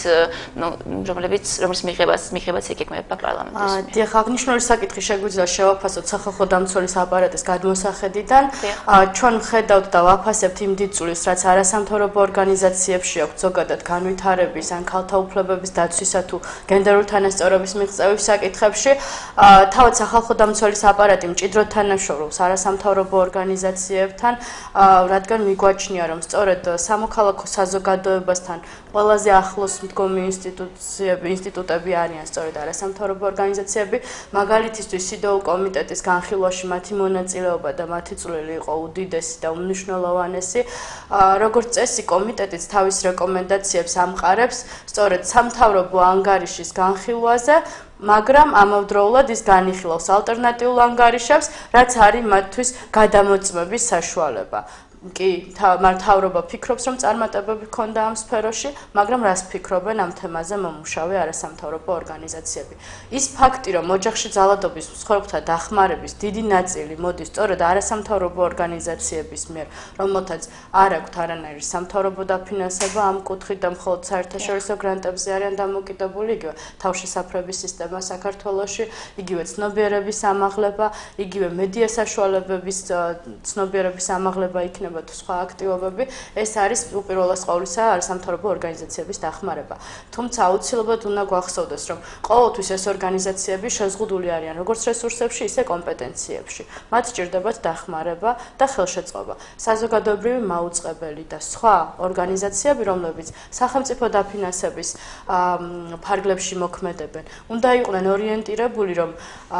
რომლებიც რომლის მიღებას მიღებაც ეკეკმება პარლამენტის. დიახ, აღნიშნული საკითხი შეგვიძლია შევაფასოთ სახალხო დამცველის აპარატის გადმოსახედიდან. ჩვენ ვხედავთ და ვაფასებთ იმ დიდწulis, რაც არასამთავრობო ორგანიზაციებში აქვს ზოგადად განვითარების ან ქალთა უფლებების დაცვისა თუ გენდერული თანასწორობის მიღწევის საკითხებში. თავად სახალხო დამცველის აპარატი მჭიდროდ თანაშორობს არასამთავრობო ორგანიზაციებთან, რადგან მიგვაჩნია, რომ სწორედ სამოქალაქო საზოგადოებასთან ყველაზე ახლოს მდგომი ინსტიტუციები, ინსტიტუტები არიან სწორედ არასამთავრობო ორგანიზაციები. მაგალითისთვის სიდოუ კომიტეტის განხილვაში მათი მონაწილეობა და მათი წვლილი იყო უდიდესი და უმნიშვნელოვანესი. როგორც წესი, კომიტეტიც თავის რეკომენდაციებს ამყარებს სწორედ სამთავრობო ანგარიშის განხილვაზე, მაგრამ ამავდროულად ის განიხილავს ალტერნატიულ ანგარიშებს, რაც არის მათთვის გადამოწმების საშუალება. კი, მთავრობა ფიქრობს, რომ წარმატებები ჰქონდა ამ სფეროში, მაგრამ რას ფიქრობენ ამ თემაზე მომუშავე არასამთავრობო ორგანიზაციები. ის ფაქტი, რომ ოჯახში ძალადობის მსხვერპლთა დახმარების დიდი ნაწილი მოდის სწორედ არასამთავრობო ორგანიზაციების მიერ, რომელთაც არ აქვთ არანაირი სამთავრობო დაფინანსება ამ კუთხით და მხოლოდ საერთაშორისო გრანტებზე არიან დამოკიდებული, იგივე თავშესაფრების სისტემა საქართველოში, იგივე ცნობიერების ამაღლება, იგივე მედია საშუალებების ცნობიერების ამაღლება იქნება თუ სხვა აქტივობები, ეს არის უპირველეს ყოვლისა არასამთავრობო ორგანიზაციების დახმარება. თუმცა აუცილებლად უნდა გვახსოვდეს, რომ ყოველთვის ეს ორგანიზაციები შეზღუდული არიან როგორც რესურსებში, ისე კომპეტენციებში. მათ სჭირდებათ დახმარება და ხელშეწყობა. საზოგადოებრივი მაუწყებელი და სხვა ორგანიზაციები, რომლებიც სახელმწიფო დაფინანსების ფარგლებში მოქმედებენ, უნდა იყვნენ ორიენტირებული, რომ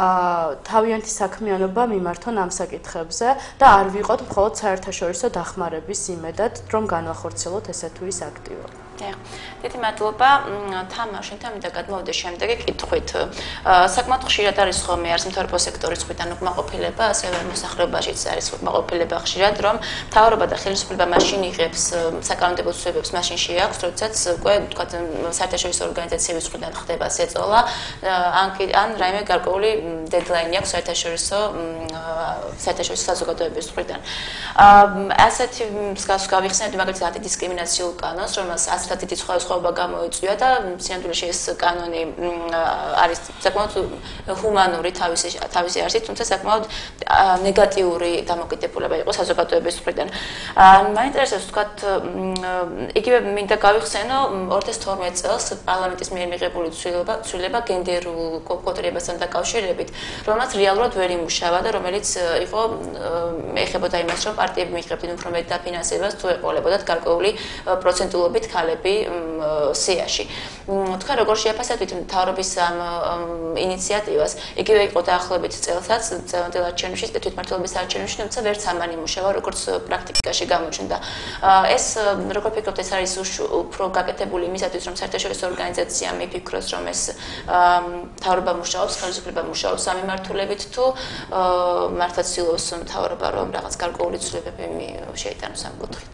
თავიანთი საქმიანობა მიმართონ ამ საკითხებზე და არ ვიყოთ მხოლოდ საერთაშორისო დახმარების იმედად, რომ განვახორციელოთ ესე თუ ის აქტივობა. დიდი მადლობა. თამარ, შენთან მინდა გადმოვიდე შემდეგი კითხვით. საკმაოდ ხშირად არის ხოლმე არასამთავრობო სექტორის მხრიდან უკმაყოფილება, ასევე მოსახლეობაშიც არის უკმაყოფილება ხშირად, რომ მთავრობა და ხელისუფლება მაშინ იღებს საკანონმდებლო ცვლილებებს, მაშინ შეაქვს, როდესაც უკვე ვთქვათ საერთაშორისო ორგანიზაციების მხრიდან ხდება ზეწოლა, ან რაიმე გარკვეული დედლაინი აქვს საერთაშორისო საერთაშორისო საზოგადოების მხრიდან. ასეთი მსგავს გავიხსენებთ მაგალითად ანტიდისკრიმინაციულ კანონს, რომელსაც ასეთ დიდი სხვადასხვაობა გამოიწვია და სინამდვილეში ეს კანონი არის საკმაოდ ჰუმანური თავისი თავისი არსით, თუმცა საკმაოდ ნეგატიური დამოკიდებულება იყო საზოგადოების მხრიდან. მაინტერესებს ვთქვათ, იგივე მინდა გავიხსენო ორი ათას თორმეტ წელს პარლამენტის მიერ მიღებული ცვლილება ცვლილება გენდერულ კვოტირებასთან დაკავშირებით, რომელსაც რეალურად ვერ იმუშავა და რომელიც იყო ეხებოდა იმას, რომ პარტიები მიიღებდნენ უფრო მეტ დაფინანსებას თუ ეყოლებოდათ გარკვეული პროცენტულობით ქალები სიაში. თქვენ როგორ შეაფასებთ მთავრობის ამ ინიციატივას? იგივე იყო დაახლოებით წელსაც წევანდელ არჩევნებში, თვითმმართველობის არჩევნებში, თუმცა ვერც ამან იმუშავა, როგორც პრაქტიკაში გამოჩნდა. ეს როგორ ფიქრობთ, ეს არის უფრო გაკეთებული იმისათვის, რომ საერთაშორისო ორგანიზაციამ იფიქროს, რომ ეს მთავრობა მუშაობს, ხელისუფლება მუშაობს ამ მიმართულებით თუ მართლაც ცდილობს მთავრობა, რომ რაღაც გარკვეული ცვლილებები შეიტანოს ამ კუთხით?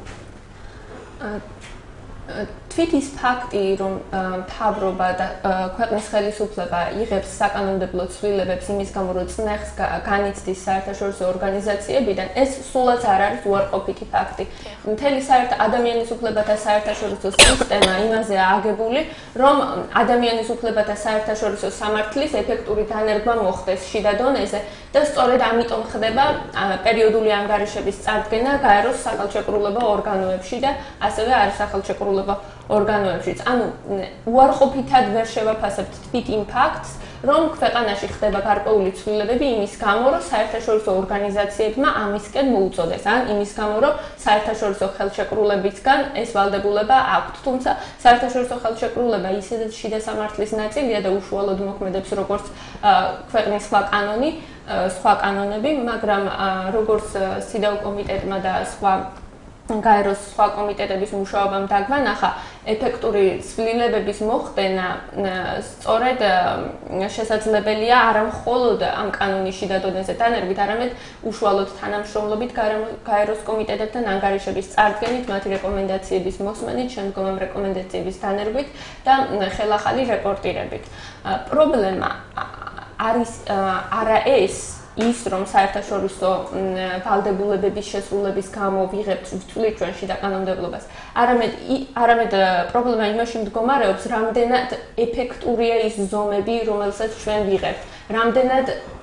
თვით ის ფაქტი, რომ მთავრობა და ქვეყნის ხელისუფლება იღებს საკანონმდებლო ცვლილებებს იმის გამო, რომ წნეხს განიცდის საერთაშორისო ორგანიზაციებიდან, ეს სულაც არ არის უარყოფითი ფაქტი. მთელი საერთო ადამიანის უფლებათა საერთაშორისო სისტემა იმაზეა აგებული, რომ ადამიანის უფლებათა საერთაშორისო სამართლის ეფექტური დანერგვა მოხდეს შიდა დონეზე და სწორედ ამიტომ ხდება პერიოდული ანგარიშების წარდგენა გაეროს სახელმწიფო ორგანოებში და ასევე არის სახელმწიფო ორგანოებშიც. ანუ უარყოფითად ვერ შევაფასებთ თვით იმ ფაქტს, რომ ქვეყანაში ხდება გარკვეული ცვლილებები იმის გამო, რომ საერთაშორისო ორგანიზაციებმა ამისკენ მოუწოდეს, ან იმის გამო, რომ საერთაშორისო ხელშეკრულებისგან ეს ვალდებულება აქვთ. თუმცა საერთაშორისო ხელშეკრულება ისედაც შიდა სამართლის ნაწილია და უშუალოდ მოქმედებს როგორც ქვეყნის სხვა კანონი, სხვა კანონები, მაგრამ როგორც სიდაო კომიტეტმა და სხვა გაეროს სხვა კომიტეტების მუშაობამ დაგვანახა, ეფექტური ცვლილებების მოხდენა სწორედ შესაძლებელია არა მხოლოდ ამ კანონის შიდა დონეზე დანერგით, არამედ უშუალოდ თანამშრომლობით გაეროს კომიტეტებთან ანგარიშების წარდგენით, მათი რეკომენდაციების მოსმენით, შემდგომ ამ რეკომენდაციების დანერგვით და ხელახალი რეპორტირებით. პრობლემა არის არა ეს ის რომ საერთაშორისო ვალდებულებების შესრულების გამო ვიღებთ ვთვლით ჩვენ შიდა კანონმდებლობას. არამედ არამედ პრობლემა იმაში მდგომარეობს, რამდენად ეფექტურია ის ზომები, რომელსაც ჩვენ ვიღებთ. რამდენად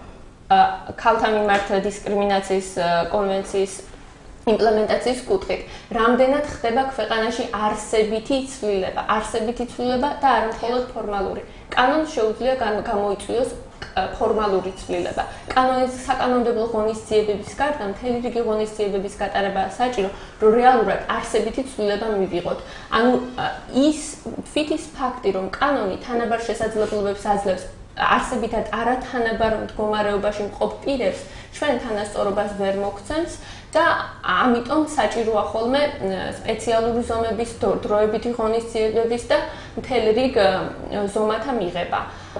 ქალთა მიმართ დისკრიმინაციის კონვენციის იმპლემენტაციის კუთხით, რამდენად ხდება ქვეყანაში არსებითი ცვლილება, არსებითი ცვლილება და არა მხოლოდ ფორმალური. კანონს შეუძლია გამოიწვიოს ფორმალური ცვლილება. კანონის საკანონმდებლო ღონისძიებების გარდა მთელი რიგი ღონისძიებების გატარებაა საჭირო, რომ რეალურად არსებითი ცვლილება მივიღოთ. ანუ ის თვით ის ფაქტი, რომ კანონი თანაბარ შესაძლებლობებს აძლევს არსებითად არათანაბარ მდგომარეობაში მყოფ პირებს, ჩვენ თანასწორობას ვერ მოგცემს და ამიტომ საჭიროა ხოლმე სპეციალური ზომების, დროებითი ღონისძიებების და მთელი რიგ ზომათა მიღება.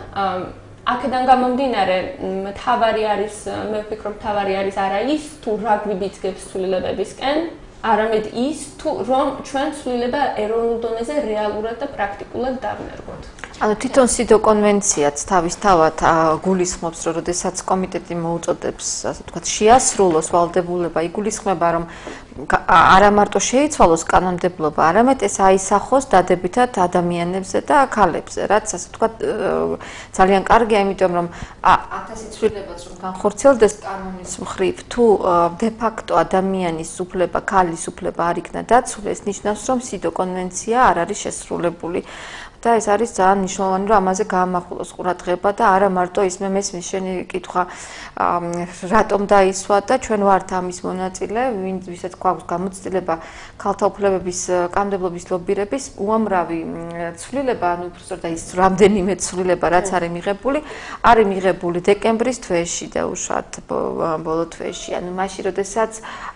აქედან გამომდინარე, მთავარი არის, მე ვფიქრობ, მთავარი არის არა ის, თუ რა გვიბიძგებს ცვლილებებისკენ, არამედ ის, თუ რომ ჩვენ ცვლილება ეროვნულ დონეზე რეალურად და პრაქტიკულად დავნერგოთ. ანუ თვითონ სიდო კონვენციაც თავისთავად გულისხმობს, რომ როდესაც კომიტეტი მოუწოდებს, ასე ვთქვათ, შეასრულოს ვალდებულება, იგულისხმება, რომ არა მარტო შეიცვალოს კანონმდებლობა, არამედ ეს აისახოს დადებითად ადამიანებზე და ქალებზე, რაც ასე ვთქვათ, ძალიან კარგია, იმიტომ რომ ათასი ცვლილებაც რომ განხორციელდეს კანონის მხრივ, თუ დე ფაქტო ადამიანის უფლება, ქალის უფლება არ იქნა დაცული, ეს ნიშნავს, რომ სიდო კონვენცია არ არის შესრულებული. და ეს არის ძალიან მნიშვნელოვანი, რომ ამაზე გაამახვილოს ყურადღება და არა მარტო ის მე მესმის შენი კითხვა რატომ დაისვა და ჩვენ ვართ ამის მონაწილე, ვინ ვისაც გვაქვს გამოცდილება ქალთა უფლებების კანონმდებლობის ლობირების უამრავი ცვლილება, ანუ უბრალოდ და ის რამდენიმე ცვლილება რაც არის მიღებული, არის მიღებული დეკემბრის თვეში და უშუალოდ ბოლო თვეში, ანუ მაშინ როდესაც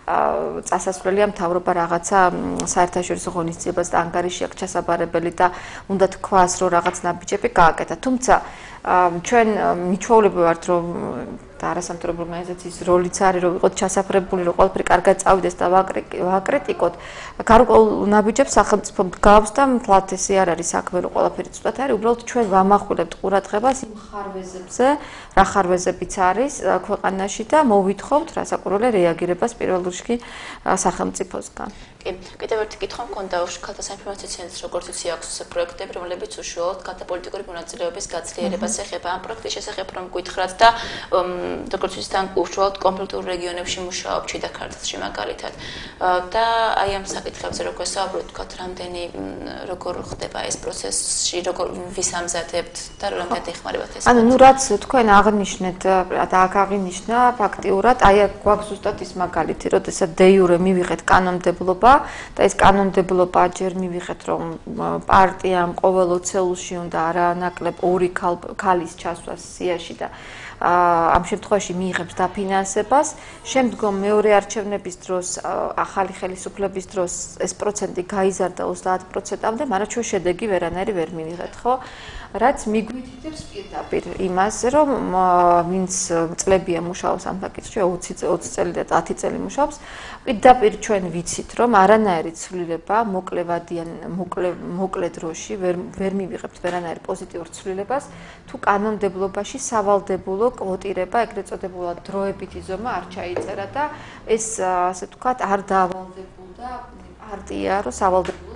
წასასვლელია მთავრობა რაღაცა საერთაშორისო ღონისძიებას და ანგარიში აქვს ჩასაბარებელი და უნდა თქვას, რომ რაღაც ნაბიჯები გააკეთა. თუმცა ჩვენ მიჩვეულები ვართ, რომ და არასამთავრობო ორგანიზაციის როლიც არის, რომ ვიყოთ ჩასაფრებული, რომ ყველაფერი კარგად წავიდეს და ვაკრიტიკოთ. გარკვეულ ნაბიჯებს სახელმწიფო გავს და მთლად ესე არ არის საქმე, რომ ყველაფერი ცუდად არის, უბრალოდ ჩვენ ვამახვილებთ ყურადღებას იმ ხარვეზებზე, რა ხარვეზებიც არის ქვეყანაში და მოვითხოვთ რასაკვირველია რეაგირებას პირველ რიგში სახელმწიფოსგან. კი, კიდევ ერთი კითხვა მქონდა ქალთა საინფორმაციო ცენტრის როგორც იცი აქვს პროექტები, რომლებიც უშუალოდ ქალთა პოლიტიკური მონაწილეობის გაძლიერებას ეხება. ამ პროექტის შესახებ რომ გითხრათ და როგორც იცით, თან უშუალოდ კონფლიქტურ რეგიონებში მუშაობ ჩიდა ქართლში მაგალითად. და აი ამ საკითხებზე როგორ საუბრობთ, თქვათ, რამდენი როგორ ხდება ეს პროცესი, როგორ ვის ამზადებთ და რამდენად ეხმარებათ ეს? ანუ ნუ რაც თქვენ აღნიშნეთ და აქ აღინიშნა ფაქტიურად, აი გვაქვს ზუსტად ის მაგალითი, როდესაც დე იურე მივიღეთ კანონმდებლობა და ეს კანონმდებლობა ჯერ მივიღეთ, რომ პარტიამ ყოველ ოცეულში უნდა არანაკლებ ორი ქალის ჩასვას სიაში და ამ შემთხვევაში მიიღებს დაფინანსებას. შემდგომ მეორე არჩევნების დროს, ახალი ხელისუფლების დროს ეს პროცენტი გაიზარდა ოცდაათ პროცენტამდე, მაგრამ ჩვენ შედეგი ვერანაირი ვერ მივიღეთ, ხო? რაც მიგვითითებს პირდაპირ იმას, რომ ვინც წლებია მუშაობს ამ საკითხში, ოცი წელი და ათი წელი მუშაობს, პირდაპირ ჩვენ ვიცით, რომ არანაირი ცვლილება, მოკლევადიან, მოკლე დროში ვერ ვერ მივიღებთ ვერანაირ პოზიტიურ ცვლილებას, თუ კანონმდებლობაში სავალდებულო კვოტირება, ეგრეთ წოდებულად დროებითი ზომა არ ჩაიწერა და ეს ასე ვთქვათ, არ დაავალდებულდა პარტია, რომ სავალდებულო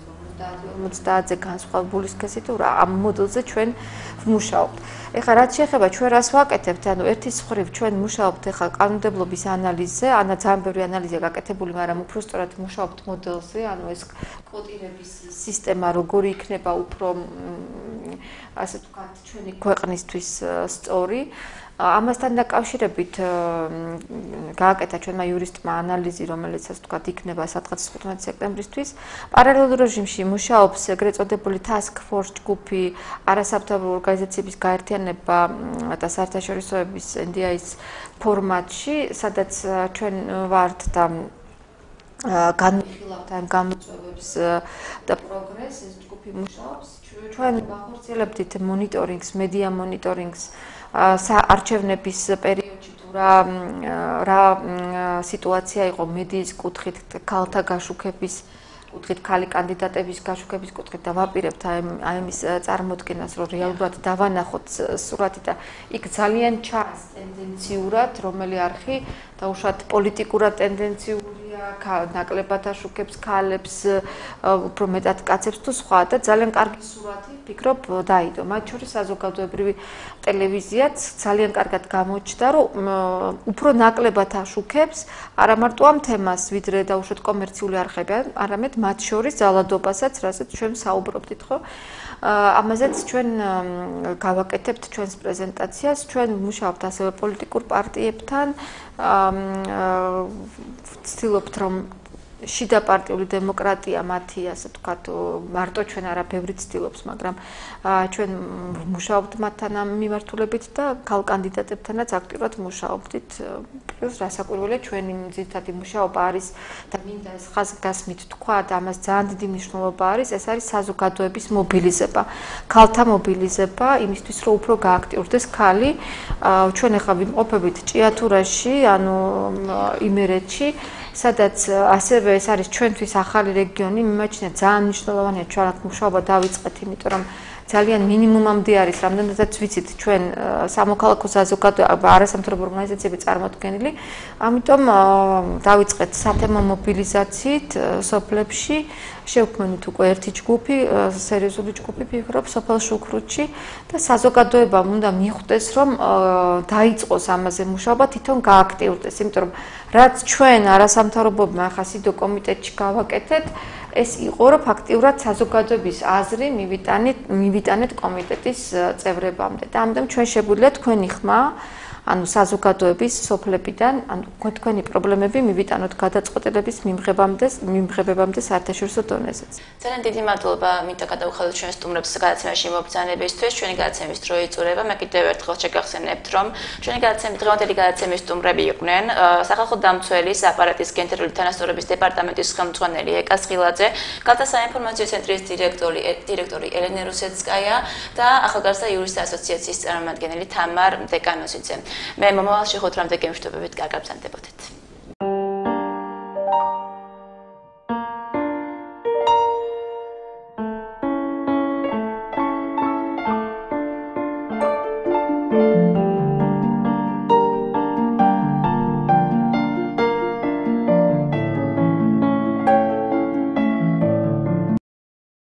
ორმოცდაათზე განსხვავებული სქესით რა ამ მოდელზე ჩვენ ვმუშაობთ. ეხლა რაც შეეხება ჩვენ რას ვაკეთებთ, ანუ ერთის მხრივ ჩვენ მუშაობთ ეხლა კანონმდებლობის ანალიზზე, ანა ძალიან ბევრი ანალიზია გაკეთებული, მაგრამ უფრო სწორად მუშაობთ მოდელზე, ანუ ეს კვოტირების სისტემა როგორი იქნება უფრო ასე ვთქვათ, ჩვენი ქვეყნისთვის სწორი. ამასთან დაკავშირებით გააკეთა ჩვენმა იურისტმა ანალიზი, რომელიც ასე ვთქვათ, იქნება სადღაც თხუთმეტი სექტემბრისთვის. პარალელურ რეჟიმში მუშაობს ეგრეთ წოდებული task force ჯგუფი, არასამთავრობო ორგანიზაციების გაერთიანება და საერთაშორისოების ენ დი აის ფორმატში, სადაც ჩვენ ვართ და განვიხილავთ ამ გამოწვევებს და პროგრესს. ეს ჯგუფი მუშაობს. ჩვენ ვახორციელებდით მონიტორინგს, მედია მონიტორინგს საარჩევნების პერიოდში თუ რა რა სიტუაცია იყო მედიის კუთხით, ქალთა გაშუქების კუთხით, ქალი კანდიდატების გაშუქების კუთხით და ვაპირებთ აი ამის წარმოქმნას, რომ რეალურად დავანახოთ სურათი და იქ ძალიან ჩანს ტენდენციურად, რომელი არხი დაუშვათ პოლიტიკურად ტენდენციურია, ნაკლებად აშუქებს ქალებს, უფრო მეტად კაცებს თუ სხვა და ძალიან კარგი სურათი ვფიქრობ დაიდო. მათ შორის საზოგადოებრივი ტელევიზიაც ძალიან კარგად გამოჩნდა, რომ უფრო ნაკლებად აშუქებს არა მარტო ამ თემას, ვიდრე დაუშვათ კომერციული არხები, არამედ მათ შორის ძალადობასაც, რასაც ჩვენ საუბრობდით, ხო? ამაზეც ჩვენ გავაკეთებთ ჩვენს პრეზენტაციას, ჩვენ ვმუშაობთ ასევე პოლიტიკურ პარტიებთან, ვცდილობთ რომ შიდა პარტიული დემოკრატია მათი, ასე ვთქვათ, მარტო ჩვენ არა, ბევრი ცდილობს, მაგრამ ჩვენ ვმუშაობთ მათთან ამ მიმართულებით და ქალ კანდიდატებთანაც აქტიურად ვმუშაობდით. პლუს რასაკვირველია, ჩვენი ძირითადი მუშაობა არის და მინდა ეს ხაზგასმით თქვა და ამას ძალიან დიდი მნიშვნელობა არის, ეს არის საზოგადოების მობილიზება, ქალთა მობილიზება იმისთვის, რომ უფრო გააქტიურდეს ქალი. ჩვენ ახლა ვიმყოფებით ჭიათურაში, ანუ იმერეთში, სადაც ასევე ეს არის ჩვენთვის ახალი რეგიონი, მიმაჩნია ძალიან მნიშვნელოვანია ჩვენ აქ მუშაობა დავიწყეთ, იმიტომ რომ ძალიან მინიმუმამდე არის, რამდენადაც ვიცით ჩვენ სამოქალაქო საზოგადოება, არასამთავრობო ორგანიზაციები წარმოდგენილი, ამიტომ დავიწყეთ სათემო მობილიზაციით სოფლებში, შევქმნით უკვე ერთი ჯგუფი, სერიოზული ჯგუფი ვფიქრობ სოფელ შუქრუთში და საზოგადოებამ უნდა მიხვდეს, რომ დაიწყოს ამაზე მუშაობა, თვითონ გააქტიურდეს, იმიტომ რომ რაც ჩვენ არასამთავრობოებმა ახლა სიდო კომიტეტში გავაკეთეთ, ეს იყო, რომ ფაქტიურად საზოგადოების აზრი მივიტანეთ, მივიტანეთ კომიტეტის წევრებამდე და ამიტომ ჩვენ შეგვიძლია თქვენი ხმა, ანუ საზოგადოების სოფლებიდან, ანუ თქვენი პრობლემები მივიტანოთ გადაწყვეტილების მიმღებამდე, მიმღებებამდე საერთაშორისო დონეზეც. ძალიან დიდი მადლობა მინდა გადავხადოთ ჩვენ სტუმრებს გადაცემაში მობრძანებისთვის. ჩვენი გადაცემის დრო იწურება. მე კიდევ ერთხელ შეგახსენებთ, რომ ჩვენი გადაცემის დღევანდელი გადაცემის სტუმრები იყვნენ სახალხო დამცველის აპარატის გენდერული თანასწორობის დეპარტამენტის ხელმძღვანელი ეკა სხილაძე, ქალთა საინფორმაციო ცენტრის დირექტორი დირექტორი ელენე რუსეცკაია და ახალგაზრდა იურისტთა ასოციაციის წარმომადგენელი თამარ დეკანოზიძე. მე მომავალში ხუთრამდე გემშვიდობებით გაგაბრძანდებოდეთ.